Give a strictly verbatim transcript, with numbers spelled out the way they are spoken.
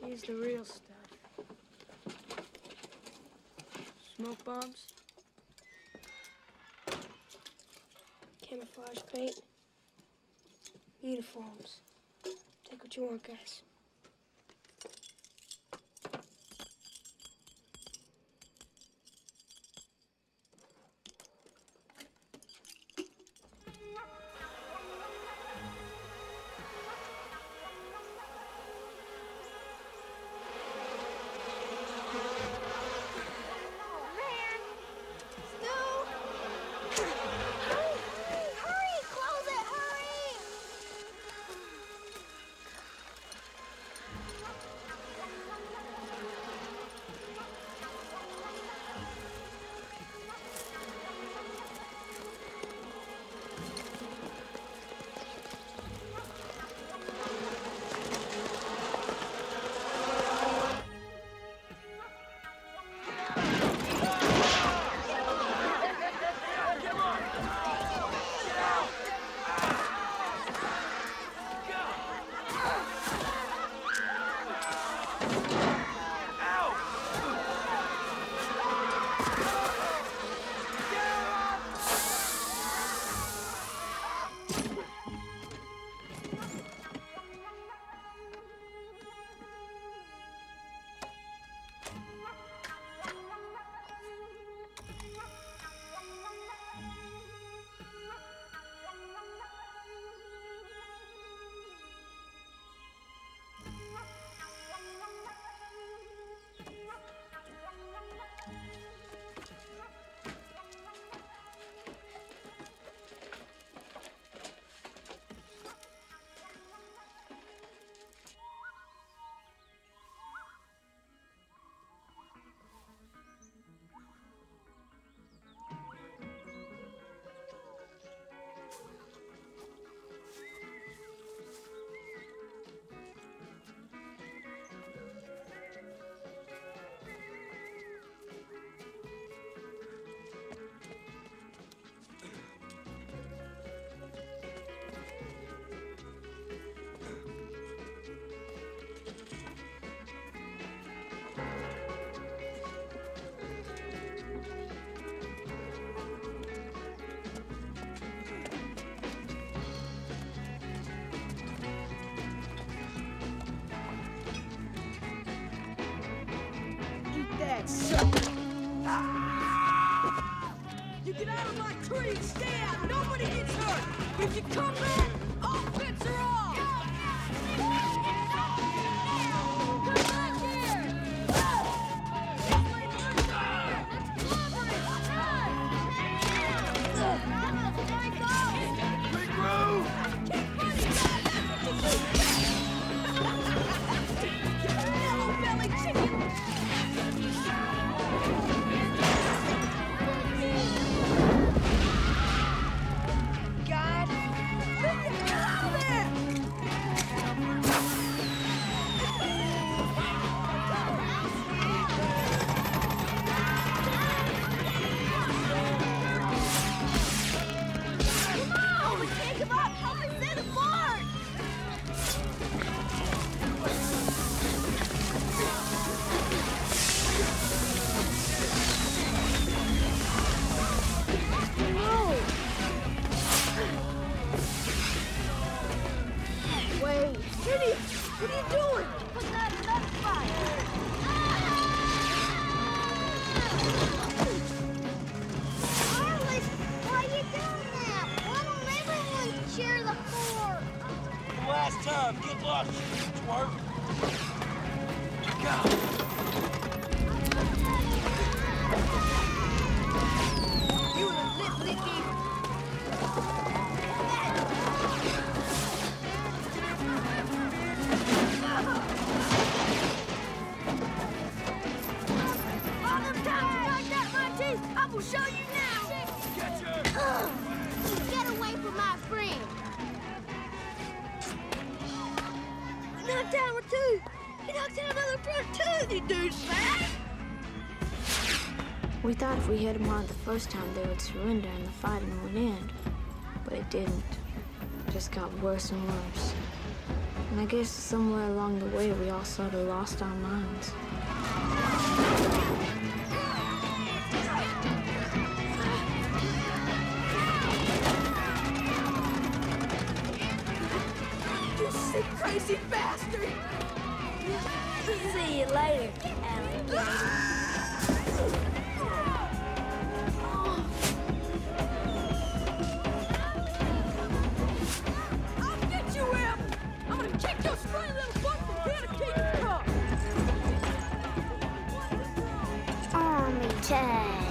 Here's the real stuff. Smoke bombs. Camouflage paint. Uniforms. Take what you want, guys. You get out of my tree! Stay out! Nobody gets hurt! If you come back, all bets are off! Come back here! It's my birthday! Let's celebrate! Regroup! Keep running, guys! Yellow belly chicken! What are you doing? Put that in that spot. Harley, why are you doing that? Why don't everyone cheer the fort? Last time, get lost, twerp. Go. You a lip licky. I will show you now! Get your... Get away from my friend! I knocked down one too! He knocked down another front too, you douchebag! We thought if we hit them hard the first time, they would surrender and the fighting would end. But it didn't. It just got worse and worse. And I guess somewhere along the way, we all sort of lost our minds. You sick, crazy bastard! See you later, alligator. I'll get you, Em! I'm gonna kick your scrawny little butt from here to King's Cup! Army tag.